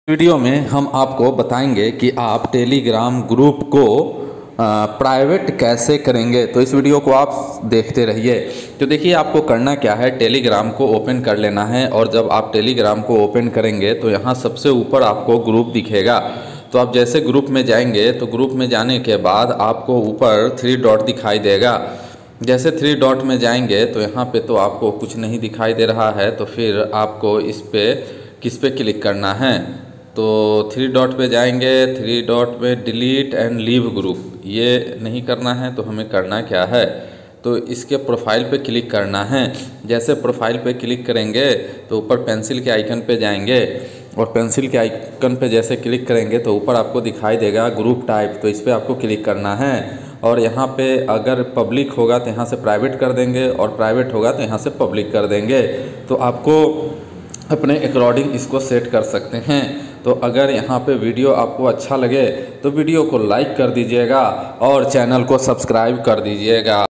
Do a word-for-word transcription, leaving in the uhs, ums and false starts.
Video में हम आपको बताएंगे कि आप टेलीग्राम ग्रुप को प्राइवेट कैसे करेंगे। तो इस वीडियो को आप देखते रहिए। तो देखिए आपको करना क्या है, टेलीग्राम को ओपन कर लेना है और जब आप टेलीग्राम को ओपन करेंगे तो यहाँ सबसे ऊपर आपको ग्रुप दिखेगा। तो आप जैसे ग्रुप में जाएंगे तो ग्रुप में जाने के बाद आपको ऊपर थ्री डॉट दिखाई देगा। जैसे थ्री डॉट में जाएंगे तो यहाँ पे तो आपको कुछ नहीं दिखाई दे रहा है, तो फिर आपको इस पे किस पे क्लिक करना है। तो थ्री डॉट पे जाएंगे, थ्री डॉट में डिलीट एंड लीव ग्रुप, ये नहीं करना है। तो हमें करना क्या है, तो इसके प्रोफाइल पे क्लिक करना है। जैसे प्रोफाइल पे क्लिक करेंगे तो ऊपर पेंसिल के आइकन पे जाएंगे और पेंसिल के आइकन पे जैसे क्लिक करेंगे तो ऊपर आपको दिखाई देगा ग्रुप टाइप, तो इस पर आपको क्लिक करना है। और यहाँ पे अगर पब्लिक होगा तो यहाँ से प्राइवेट कर देंगे और प्राइवेट होगा तो यहाँ से पब्लिक कर देंगे। तो आपको अपने अकॉर्डिंग इसको सेट कर सकते हैं। तो अगर यहाँ पे वीडियो आपको अच्छा लगे तो वीडियो को लाइक कर दीजिएगा और चैनल को सब्सक्राइब कर दीजिएगा।